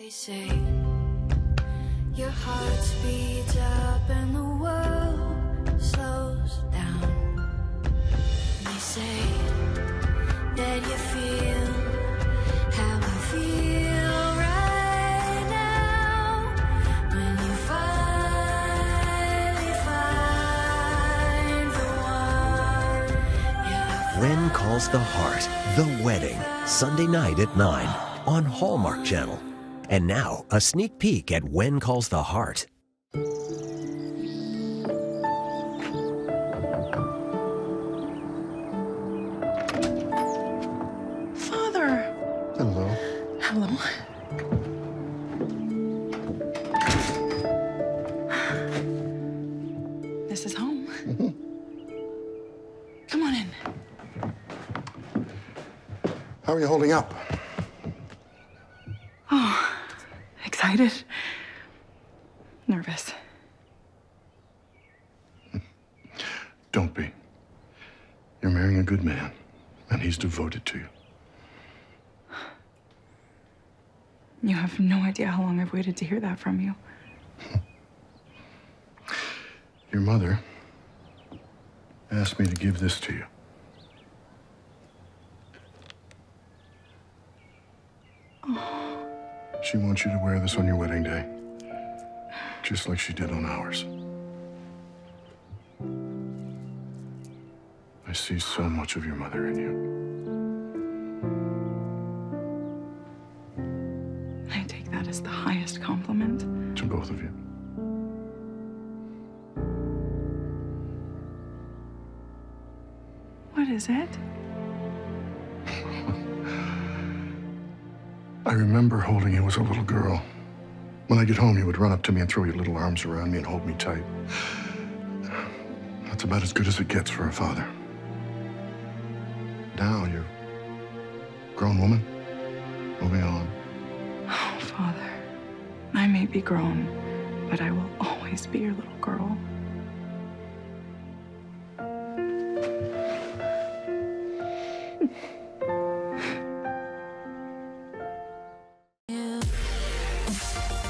They say your heart speeds up and the world slows down. They say that you feel how I feel right now when you finally find the one. Yeah. When Calls the Heart, The Wedding, Sunday night at 9 on Hallmark Channel. And now, a sneak peek at When Calls the Heart. Father! Hello. Hello. This is home. Come on in. How are you holding up? Oh, excited. Nervous. Don't be. You're marrying a good man, and he's devoted to you. You have no idea how long I've waited to hear that from you. Your mother asked me to give this to you. Oh. She wants you to wear this on your wedding day, just like she did on ours. I see so much of your mother in you. I take that as the highest compliment. To both of you. What is it? I remember holding you as a little girl. When I get home, you would run up to me and throw your little arms around me and hold me tight. That's about as good as it gets for a father. Now you're a grown woman, moving on. Oh, Father, I may be grown, but I will always be your little girl. You.